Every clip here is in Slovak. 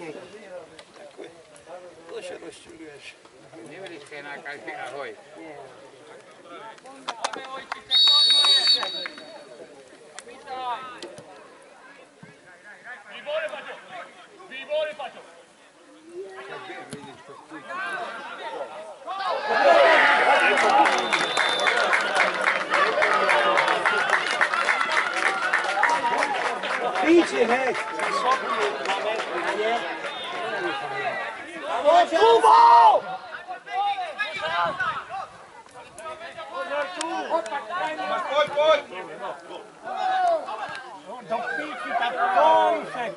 To się rozciągujesz. Nie byliście na kalcie, ahoj. Vigore, Pacio! Idźcie, hej! Kubo! Chodź! Do piłki tak kończek!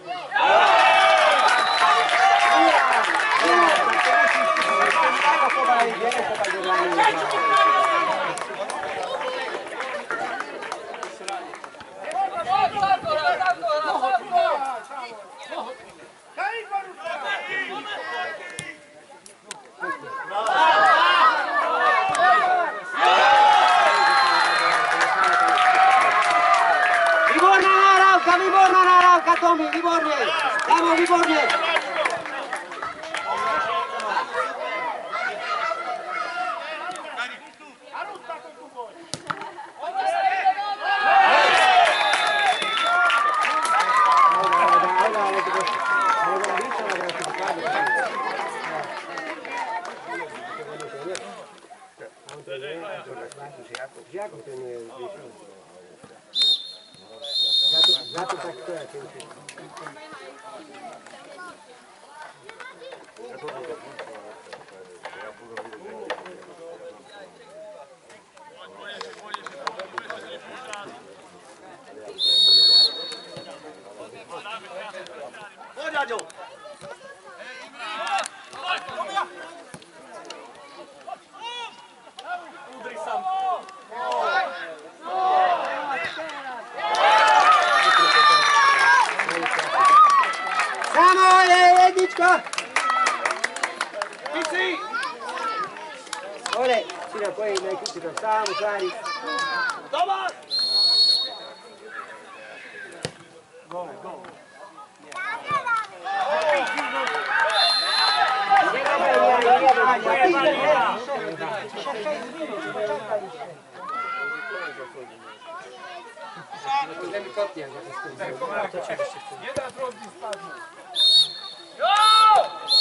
Výborná nahrávka, Tomi, výborně! Dámo, výborně! Zato tak to je. Pojď, Aďo! Udrž sám. Samo je jednička! Pici! Ole, sina pojedi na ekipi tam samo stvari. Dobar! Kotnie, Jeden drobny spadł.